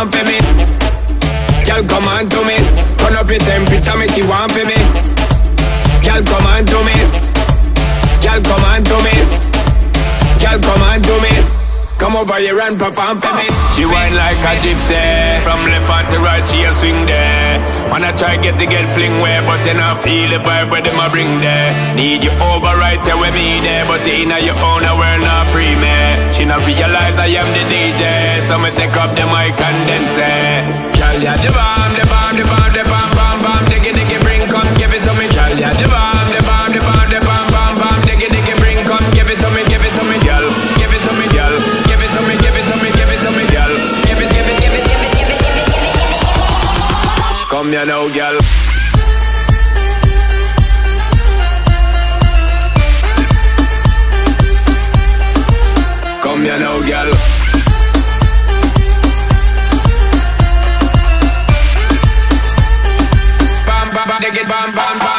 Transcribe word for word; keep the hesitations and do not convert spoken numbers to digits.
want for me. Girl, come on to me. Turn up your temperature, make you want for me. Girl, come on to me. Girl, come on to me. Girl, come on to me. Come over here and perform for me. She whine like a gypsy. From left hand to right, she a swing there. Wanna try get to get fling where, but you not feel the vibe where them a bring there. Need you over right there with me there, but in your own world not free me. She not realize I am the D J, so me take up the mic and then say, girl, yeah, the bomb, the bomb, the bomb, the bomb, bomb, bomb, diggy, diggy, bring, come give it to me. Girl, yeah, the bomb, the bomb, the bomb, the bomb, bomb, bomb, diggy, diggy, bring, come give it to me, give it to me, girl, give it to me, girl. Give it to me, give it to me, give it to me, girl. Give it, give it, give it, give it, give it, give it, give it, give it. Come here now, girl. Come here now, girl. Bam, bam, bam, dig it, bam, bam, bam.